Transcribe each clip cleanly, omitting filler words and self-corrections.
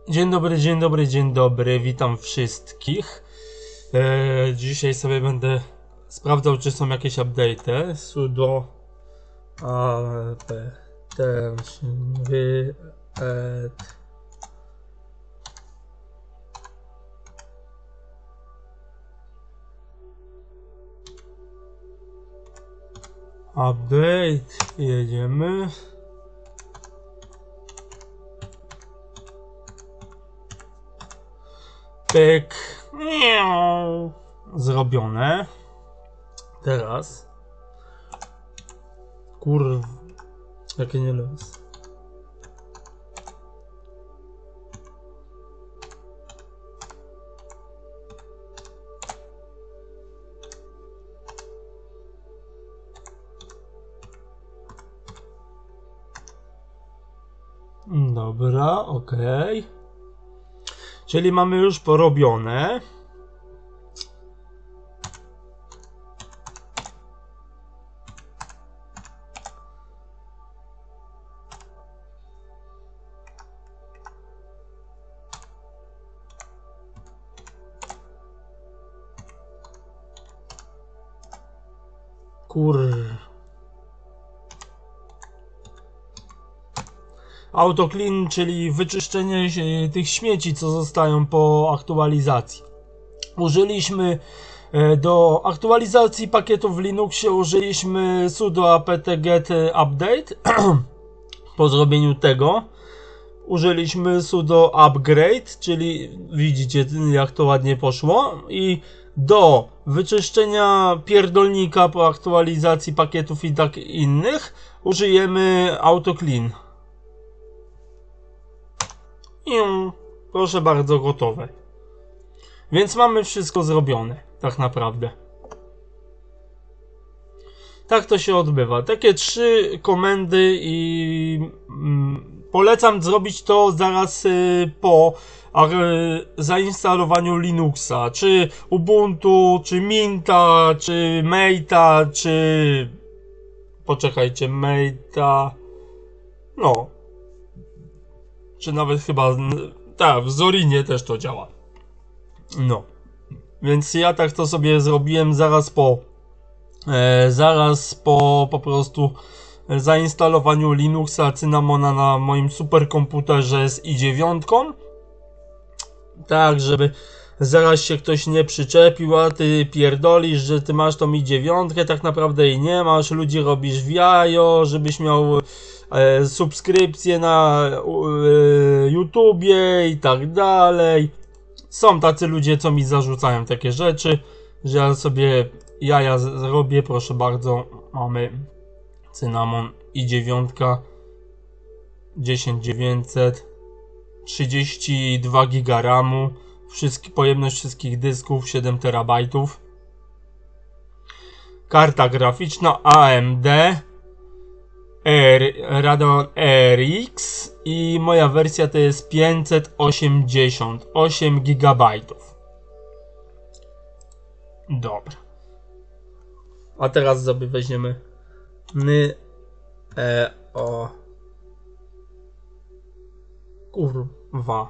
Dzień dobry, witam wszystkich. Dzisiaj sobie będę sprawdzał, czy są jakieś update'y. Sudo apt update, jedziemy. Pyk. Zrobione. Teraz. Kurwa. Jakie nie los. Dobra, okej. Czyli mamy już porobione. AutoClean, czyli wyczyszczenie tych śmieci, co zostają po aktualizacji. Użyliśmy do aktualizacji pakietów w Linuxie użyliśmy sudo apt-get update. Po zrobieniu tego użyliśmy sudo upgrade, czyli widzicie, jak to ładnie poszło. I do wyczyszczenia pierdolnika po aktualizacji pakietów i tak innych użyjemy AutoClean. I proszę bardzo, gotowe. Więc mamy wszystko zrobione, tak naprawdę. Tak to się odbywa. Takie 3 komendy i polecam zrobić to zaraz po zainstalowaniu Linuxa. Czy Ubuntu, czy Minta, czy Mate'a, czy... Poczekajcie, Mate'a... No... Czy nawet chyba... Tak, w Zorinie też to działa. No. Więc ja tak to sobie zrobiłem zaraz po prostu zainstalowaniu Linuxa Cinnamona na moim superkomputerze z i9. Tak, żeby zaraz się ktoś nie przyczepił, a ty pierdolisz, że ty masz tą i9, tak naprawdę jej nie masz, ludzi robisz w jajo, żebyś miał subskrypcje na YouTubie i tak dalej. Są tacy ludzie, co mi zarzucają takie rzeczy, że ja sobie jaja zrobię. Proszę bardzo, mamy Cinnamon i9 10900, 32 GB RAMu, pojemność wszystkich dysków 7 terabajtów, karta graficzna AMD Radeon RX i moja wersja to jest 588 GB. Dobra. A teraz sobie weźmiemy kurwa.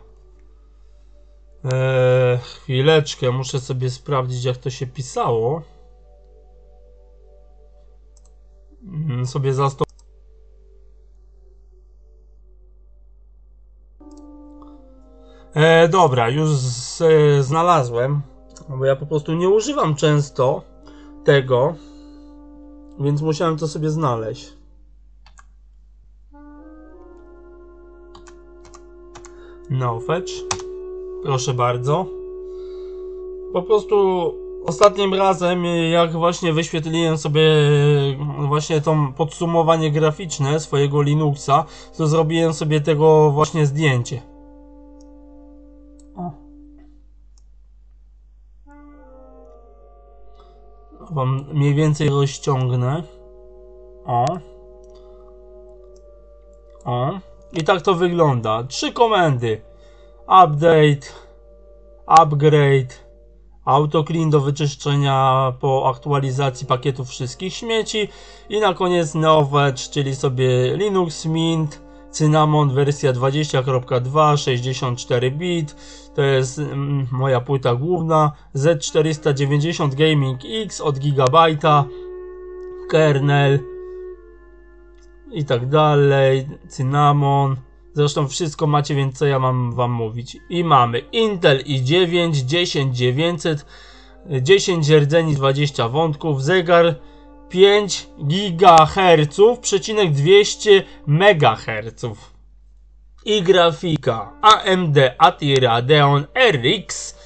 Chwileczkę, muszę sobie sprawdzić, jak to się pisało. Sobie zastąpię. Dobra, już znalazłem, bo ja po prostu nie używam często tego, więc musiałem to sobie znaleźć. No, fetch. Proszę bardzo. Po prostu ostatnim razem, jak właśnie wyświetliłem sobie właśnie to podsumowanie graficzne swojego Linuxa, to zrobiłem sobie tego właśnie zdjęcie. Wam mniej więcej rozciągnę. I tak to wygląda. 3 komendy. Update, upgrade, AutoClean do wyczyszczenia po aktualizacji pakietów wszystkich śmieci i na koniec NeoFetch, czyli sobie Linux Mint, Cinnamon wersja 20.2, 64 bit, to jest moja płyta główna, Z490 Gaming X od Gigabyte'a, kernel i tak dalej, Cinnamon, zresztą wszystko macie, więc co ja mam wam mówić. I mamy Intel i9 10900, 10 rdzeni, 20 wątków, zegar 5 GHz, przecinek 200 MHz i grafika AMD ATI Radeon RX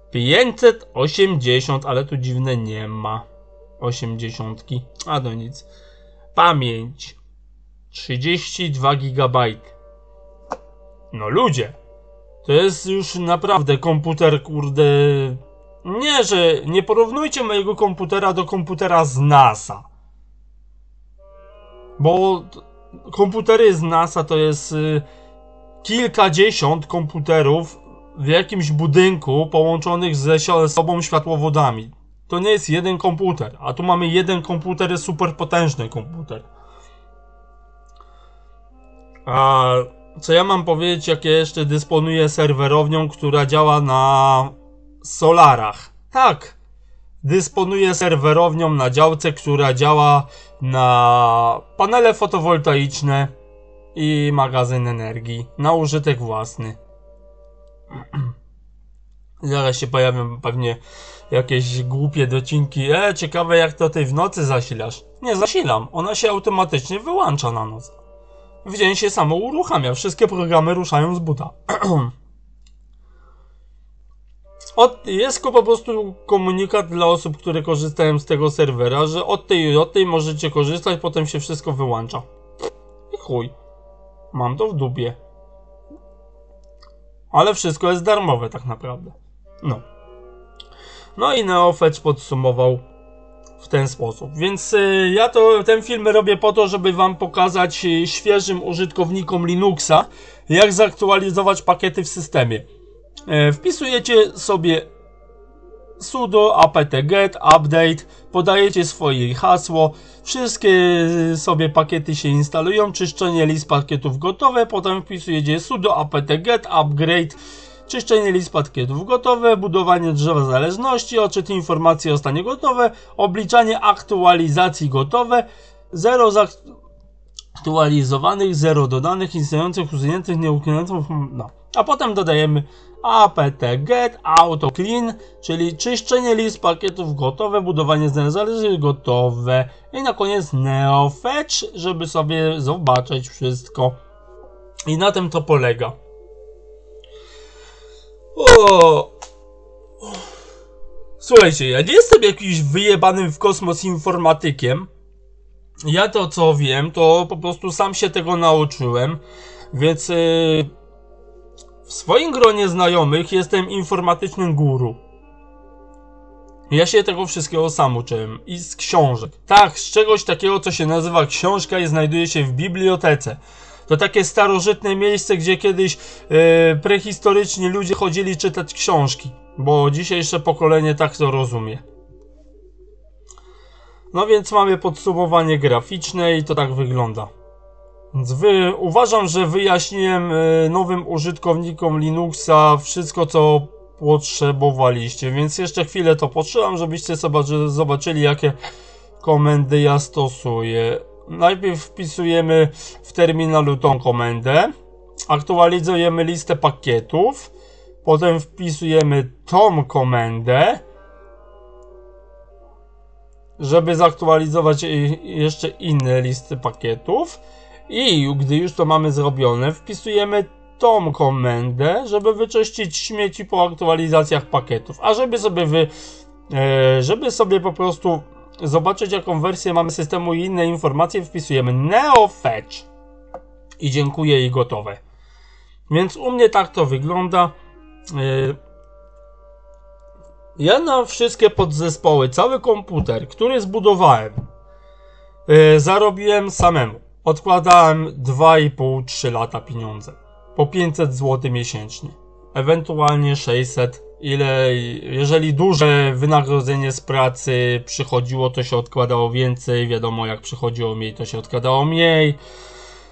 580, ale tu dziwne nie ma 80, a to nic. Pamięć 32 GB. No ludzie, to jest już naprawdę komputer, kurde. Nie, że nie porównujcie mojego komputera do komputera z NASA. Bo komputery z NASA to jest kilkadziesiąt komputerów w jakimś budynku połączonych ze sobą światłowodami. To nie jest jeden komputer, a tu mamy jeden komputer, super potężny komputer. A co ja mam powiedzieć, jak ja jeszcze dysponuję serwerownią, która działa na solarach? Tak, dysponuję serwerownią na działce, która działa na panele fotowoltaiczne i magazyn energii na użytek własny. Zaraz się pojawią pewnie jakieś głupie docinki. Ciekawe, jak to ty w nocy zasilasz. Nie zasilam, ona się automatycznie wyłącza na noc. W dzień się samo uruchamia, wszystkie programy ruszają z buta. Jest po prostu komunikat dla osób, które korzystają z tego serwera, że od tej możecie korzystać, potem się wszystko wyłącza. I chuj. Mam to w dupie. Ale wszystko jest darmowe tak naprawdę. No. No i NeoFetch podsumował w ten sposób. Więc ja ten film robię po to, żeby wam pokazać świeżym użytkownikom Linuxa, jak zaktualizować pakiety w systemie. Wpisujecie sobie sudo apt-get update, podajecie swoje hasło, wszystkie sobie pakiety się instalują, czyszczenie list pakietów gotowe, potem wpisujecie sudo apt-get upgrade, czyszczenie list pakietów gotowe, budowanie drzewa zależności, odczyt informacji o stanie gotowe, obliczanie aktualizacji gotowe, 0 zaktualizowanych, 0 dodanych, istniejących, usuniętych, nieukniętych, no. A potem dodajemy apt-get auto-clean, czyli czyszczenie list pakietów gotowe, budowanie zależności gotowe i na koniec NeoFetch, żeby sobie zobaczyć wszystko. I na tym to polega. Słuchajcie, ja nie jestem jakimś wyjebanym w kosmos informatykiem. Ja to co wiem, to po prostu sam się tego nauczyłem. Więc w swoim gronie znajomych jestem informatycznym guru. Ja się tego wszystkiego sam uczyłem. I z książek. Tak, z czegoś takiego, co się nazywa książka i znajduje się w bibliotece. To takie starożytne miejsce, gdzie kiedyś prehistorycznie ludzie chodzili czytać książki. Bo dzisiejsze pokolenie tak to rozumie. No więc mamy podsumowanie graficzne i to tak wygląda. Więc uważam, że wyjaśniłem nowym użytkownikom Linuxa wszystko, co potrzebowaliście. Więc jeszcze chwilę to potrzebam, żebyście zobaczyli, jakie komendy ja stosuję. Najpierw wpisujemy w terminalu tą komendę, aktualizujemy listę pakietów, potem wpisujemy tą komendę, żeby zaktualizować jeszcze inne listy pakietów i gdy już to mamy zrobione, wpisujemy tą komendę, żeby wyczyścić śmieci po aktualizacjach pakietów, a żeby sobie po prostu zobaczyć, jaką wersję mamy systemu i inne informacje, wpisujemy NeoFetch i dziękuję i gotowe. Więc u mnie tak to wygląda. Ja na wszystkie podzespoły, cały komputer, który zbudowałem, zarobiłem samemu. Odkładałem 2,5-3 lata pieniądze. Po 500 zł miesięcznie. Ewentualnie 600. Jeżeli duże wynagrodzenie z pracy przychodziło, to się odkładało więcej. Wiadomo, jak przychodziło mniej, to się odkładało mniej.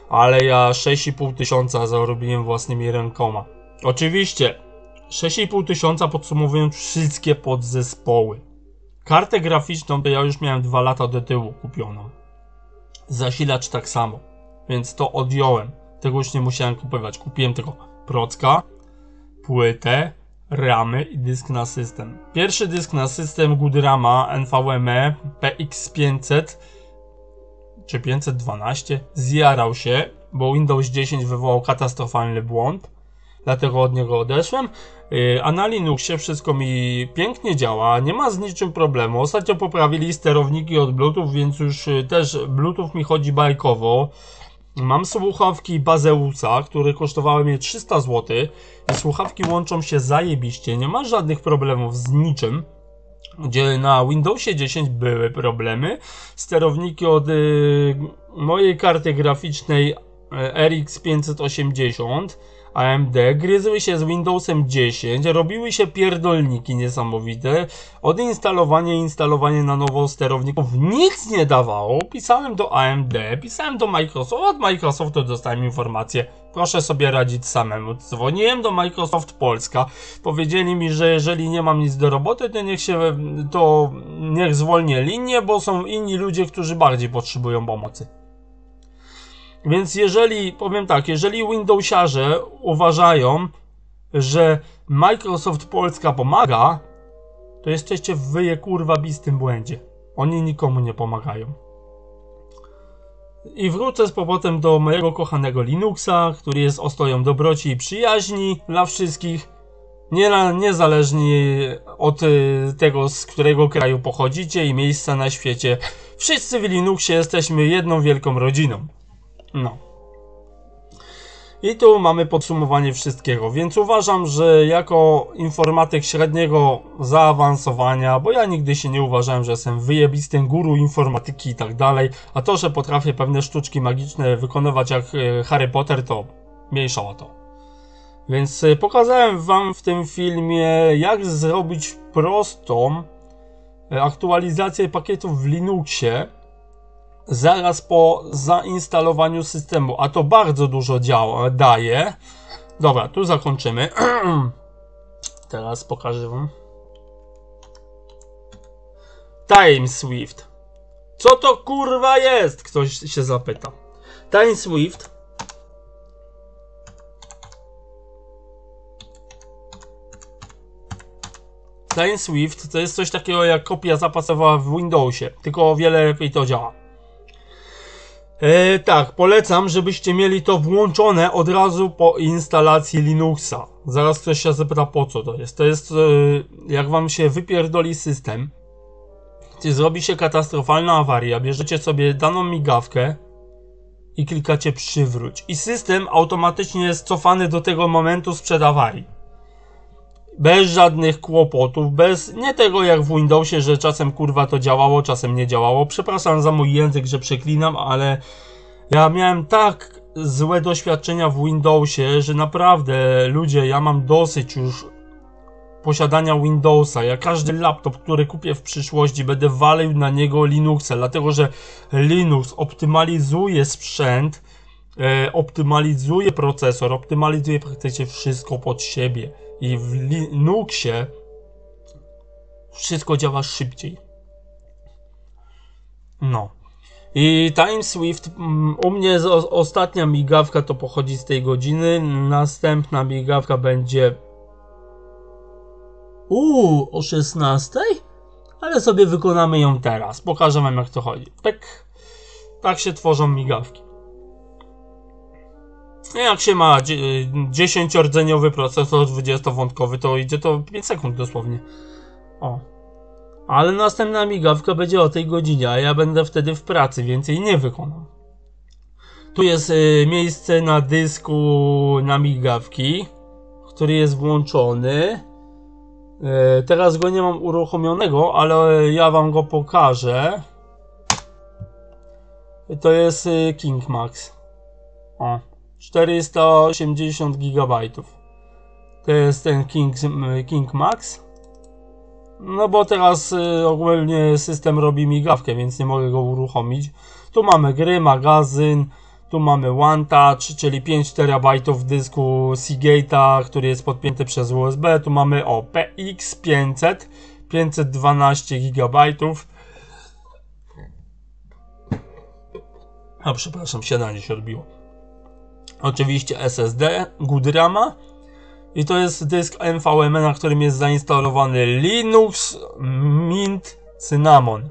ale ja 6,5 tysiąca zarobiłem własnymi rękoma. Oczywiście 6,5 tysiąca podsumowując wszystkie podzespoły. Kartę graficzną to ja już miałem 2 lata do tyłu kupioną. Zasilacz tak samo, więc to odjąłem. Tego już nie musiałem kupować. Kupiłem tylko procka, płytę, ramy i dysk na system. Pierwszy dysk na system Goodrama NVMe PX500 czy 512 zjarał się, bo Windows 10 wywołał katastrofalny błąd. Dlatego od niego odeszłem. A na Linuxie wszystko mi pięknie działa, nie ma z niczym problemu. Ostatnio poprawili sterowniki od Bluetooth, więc już też Bluetooth mi chodzi bajkowo. Mam słuchawki Bazeusa, które kosztowały mnie 300 zł. I słuchawki łączą się zajebiście, nie ma żadnych problemów z niczym. Gdzie na Windowsie 10 były problemy. Sterowniki od mojej karty graficznej RX 580 AMD gryzły się z Windowsem 10, robiły się pierdolniki niesamowite. Odinstalowanie i instalowanie na nowo sterowników nic nie dawało. Pisałem do AMD, pisałem do Microsoftu, od Microsoftu dostałem informację, proszę sobie radzić samemu. Dzwoniłem do Microsoft Polska, powiedzieli mi, że jeżeli nie mam nic do roboty, to niech zwolnię linię, bo są inni ludzie, którzy bardziej potrzebują pomocy. Więc powiem tak, jeżeli Windowsiarze uważają, że Microsoft Polska pomaga, to jesteście w kurwabistym błędzie. Oni nikomu nie pomagają. I wrócę z powrotem do mojego kochanego Linuxa, który jest ostoją dobroci i przyjaźni dla wszystkich, niezależnie od tego, z którego kraju pochodzicie i miejsca na świecie. Wszyscy w Linuxie jesteśmy jedną wielką rodziną. No. I tu mamy podsumowanie wszystkiego, więc uważam, że jako informatyk średniego zaawansowania, bo ja nigdy się nie uważałem, że jestem wyjebistym guru informatyki i tak dalej, a to, że potrafię pewne sztuczki magiczne wykonywać jak Harry Potter, to mniejsza o to. Więc pokazałem wam w tym filmie, jak zrobić prostą aktualizację pakietów w Linuxie zaraz po zainstalowaniu systemu, a to bardzo dużo daje. Dobra, tu zakończymy. Teraz pokażę wam. TimeSwift. Co to kurwa jest? Ktoś się zapyta. TimeSwift to jest coś takiego jak kopia zapasowa w Windowsie, tylko o wiele lepiej to działa. Tak, polecam, żebyście mieli to włączone od razu po instalacji Linuxa. Zaraz ktoś się zapyta, po co to jest. To jest, jak wam się wypierdoli system, zrobi się katastrofalna awaria, bierzecie sobie daną migawkę i klikacie przywróć. I system automatycznie jest cofany do tego momentu sprzed awarii. Bez żadnych kłopotów, nie tego jak w Windowsie, że czasem kurwa to działało, czasem nie działało. Przepraszam za mój język, że przeklinam, ale ja miałem tak złe doświadczenia w Windowsie, że naprawdę ludzie, ja mam dosyć już posiadania Windowsa. Ja każdy laptop, który kupię w przyszłości, będę walił na niego Linuxa, dlatego że Linux optymalizuje sprzęt, optymalizuje procesor, optymalizuje praktycznie wszystko pod siebie. I w Linuxie wszystko działa szybciej. No. I TimeSwift, u mnie ostatnia migawka to pochodzi z tej godziny. Następna migawka będzie o 16? Ale sobie wykonamy ją teraz. Pokażę wam jak to chodzi. Tak się tworzą migawki. Jak się ma 10-rdzeniowy procesor 20-wątkowy, to idzie to 5 sekund dosłownie. O. Ale następna migawka będzie o tej godzinie, a ja będę wtedy w pracy, więcej nie wykonam. Tu jest miejsce na dysku na migawki, który jest włączony. Teraz go nie mam uruchomionego, ale ja wam go pokażę. To jest King Max. O. 480 GB. To jest ten King Max. No bo teraz ogólnie system robi migawkę, więc nie mogę go uruchomić. Tu mamy gry, magazyn. Tu mamy One Touch, czyli 5 TB dysku Seagate'a, który jest podpięty przez USB. Tu mamy PX500, 512 GB. A przepraszam, śniadanie się odbiło. Oczywiście SSD, good RAMa. I to jest dysk NVMe, na którym jest zainstalowany Linux Mint Cinnamon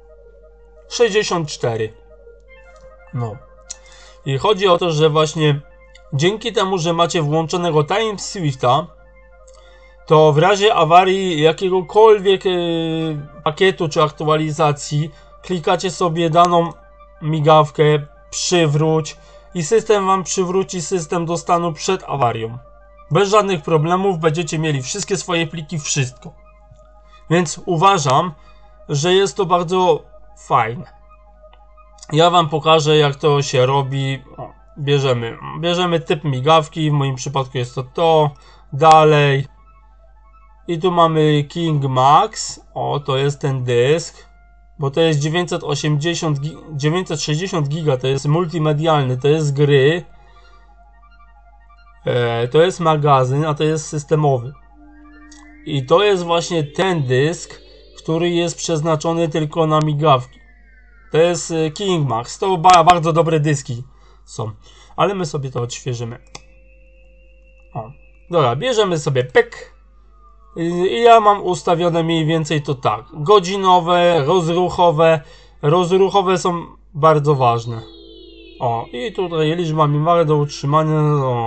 64. No. I chodzi o to, że właśnie dzięki temu, że macie włączonego Time Swifta, to w razie awarii jakiegokolwiek pakietu czy aktualizacji klikacie sobie daną migawkę, przywróć i system wam przywróci system do stanu przed awarią. Bez żadnych problemów będziecie mieli wszystkie swoje pliki, wszystko. Więc uważam, że jest to bardzo fajne. Ja wam pokażę, jak to się robi. O, bierzemy typ migawki, w moim przypadku jest to, dalej. I tu mamy King Max, o, to jest ten dysk, bo to jest 960 giga, to jest multimedialny, to jest gry, to jest magazyn, a to jest systemowy. I to jest właśnie ten dysk, który jest przeznaczony tylko na migawki. To jest King Max, to bardzo dobre dyski są, ale my sobie to odświeżymy. O, dobra, bierzemy sobie pyk. I ja mam ustawione mniej więcej to tak. Godzinowe, rozruchowe. Rozruchowe są bardzo ważne. O, i tutaj liczba minimalna do utrzymania.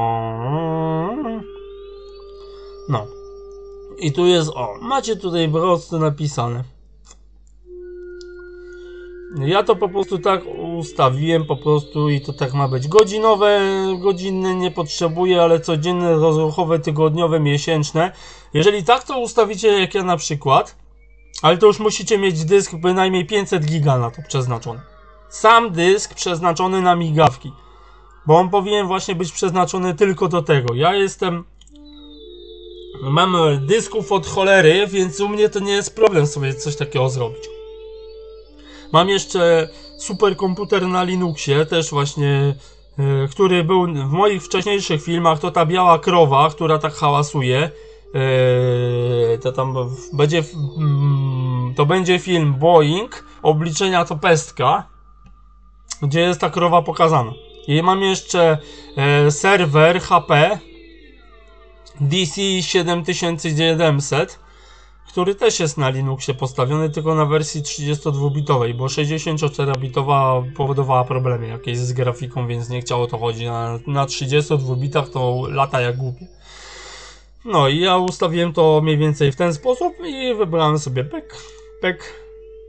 No. I tu jest, o, macie tutaj po prostu napisane. Ja to po prostu tak ustawiłem po prostu i to tak ma być. Godzinowe, godzinne nie potrzebuję, ale codzienne, rozruchowe, tygodniowe, miesięczne. Jeżeli tak to ustawicie jak ja na przykład, ale to już musicie mieć dysk bynajmniej 500 giga na to przeznaczony. Sam dysk przeznaczony na migawki. Bo on powinien właśnie być przeznaczony tylko do tego. Ja mam dysków od cholery, więc u mnie to nie jest problem sobie coś takiego zrobić. Mam jeszcze superkomputer na Linuxie, też właśnie, który był w moich wcześniejszych filmach, to ta biała krowa, która tak hałasuje. To tam będzie film Boeing, obliczenia to pestka, gdzie jest ta krowa pokazana. I mam jeszcze serwer HP DC 7700, który też jest na Linuxie postawiony, tylko na wersji 32-bitowej, bo 64-bitowa powodowała problemy jakieś z grafiką, więc nie chciało to chodzić. Na 32 bitach to lata jak głupie. No i ja ustawiłem to mniej więcej w ten sposób i wybrałem sobie pek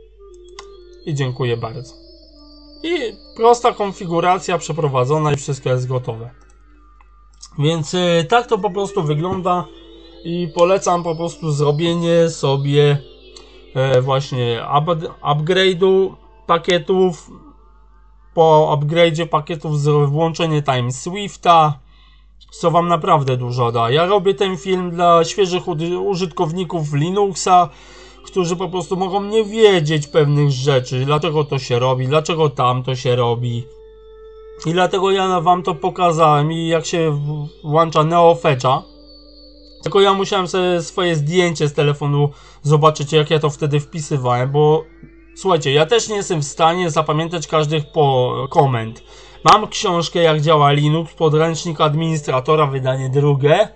i dziękuję bardzo. I prosta konfiguracja przeprowadzona i wszystko jest gotowe. Więc tak to po prostu wygląda i polecam po prostu zrobienie sobie właśnie upgrade'u pakietów. Po upgrade'zie pakietów włączenie Time Swifta, co wam naprawdę dużo da. Ja robię ten film dla świeżych użytkowników Linuxa, którzy po prostu mogą nie wiedzieć pewnych rzeczy, dlaczego to się robi, dlaczego tam to się robi. I dlatego ja wam to pokazałem i jak się włącza NeoFetcha. Tylko ja musiałem sobie swoje zdjęcie z telefonu zobaczyć, jak ja to wtedy wpisywałem, bo słuchajcie, ja też nie jestem w stanie zapamiętać każdych komend. Mam książkę, jak działa Linux, podręcznik administratora, wydanie drugie.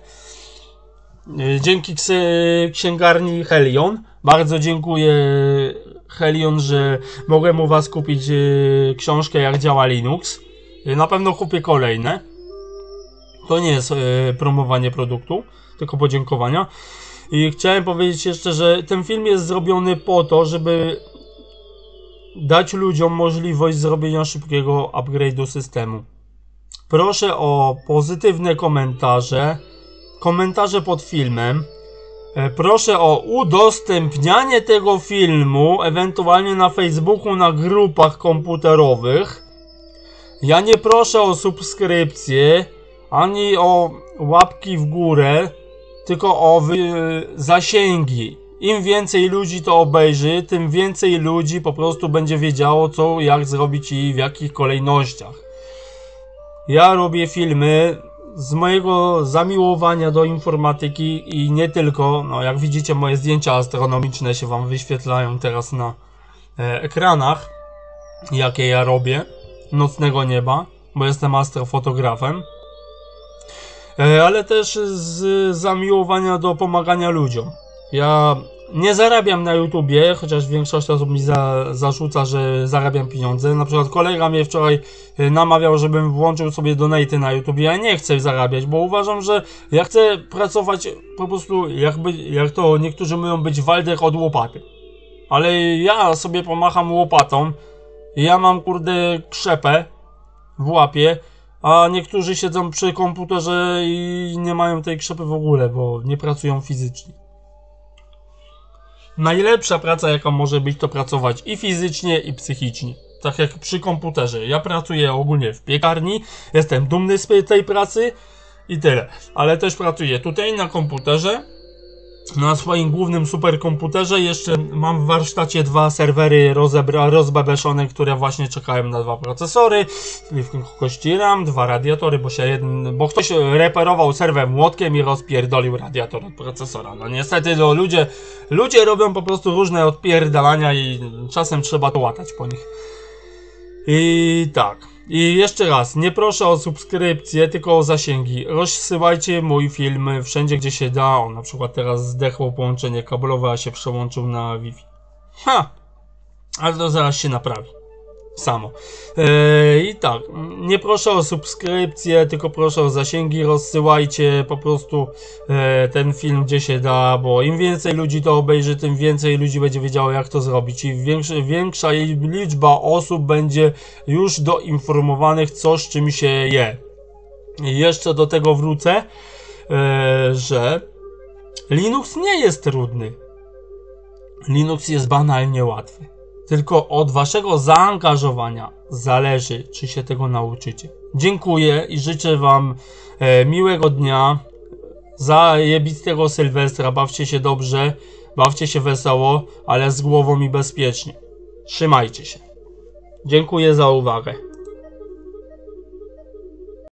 Dzięki księgarni Helion. Bardzo dziękuję Helion, że mogłem u was kupić książkę, jak działa Linux. Na pewno kupię kolejne. To nie jest promowanie produktu, tylko podziękowania. I chciałem powiedzieć jeszcze, że ten film jest zrobiony po to, żeby dać ludziom możliwość zrobienia szybkiego upgrade'u systemu. Proszę o pozytywne komentarze pod filmem. Proszę o udostępnianie tego filmu, ewentualnie na Facebooku, na grupach komputerowych. Ja nie proszę o subskrypcję, ani o łapki w górę, tylko o zasięgi. Im więcej ludzi to obejrzy, tym więcej ludzi po prostu będzie wiedziało, co, jak zrobić i w jakich kolejnościach. Ja robię filmy z mojego zamiłowania do informatyki i nie tylko. No, jak widzicie, moje zdjęcia astronomiczne się wam wyświetlają teraz na ekranach, jakie ja robię nocnego nieba, bo jestem astrofotografem, ale też z zamiłowania do pomagania ludziom. Ja nie zarabiam na YouTubie, chociaż większość osób mi zarzuca, że zarabiam pieniądze. Na przykład kolega mnie wczoraj namawiał, żebym włączył sobie donaty na YouTubie. Ja nie chcę zarabiać, bo uważam, że ja chcę pracować po prostu, jak to niektórzy mówią, być Waldek od łopaty. Ale ja sobie pomacham łopatą, ja mam kurde krzepę w łapie, a niektórzy siedzą przy komputerze i nie mają tej krzepy w ogóle, bo nie pracują fizycznie. Najlepsza praca, jaka może być, to pracować i fizycznie, i psychicznie. Tak jak przy komputerze. Ja pracuję ogólnie w piekarni, jestem dumny z tej pracy i tyle. Ale też pracuję tutaj na komputerze, na swoim głównym superkomputerze. Jeszcze mam w warsztacie 2 serwery rozbebeszone, które właśnie czekają na 2 procesory, kości RAM, 2 radiatory, bo ktoś reperował serwer młotkiem i rozpierdolił radiator od procesora. No niestety no, ludzie robią po prostu różne odpierdalania i czasem trzeba to łatać po nich. I tak. I jeszcze raz, nie proszę o subskrypcję, tylko o zasięgi. Rozsyłajcie mój film wszędzie, gdzie się da. O, na przykład teraz zdechło połączenie kablowe, a się przełączył na Wi-Fi. Ale to zaraz się naprawi. Samo. I tak, nie proszę o subskrypcję, tylko proszę o zasięgi. Rozsyłajcie po prostu ten film, gdzie się da, bo im więcej ludzi to obejrzy, tym więcej ludzi będzie wiedziało, jak to zrobić. I większa liczba osób będzie już doinformowanych, co z czym się je. I jeszcze do tego wrócę, że Linux nie jest trudny. Linux jest banalnie łatwy. Tylko od waszego zaangażowania zależy, czy się tego nauczycie. Dziękuję i życzę wam miłego dnia, zajebistego Sylwestra, bawcie się dobrze, bawcie się wesoło, ale z głową i bezpiecznie. Trzymajcie się. Dziękuję za uwagę.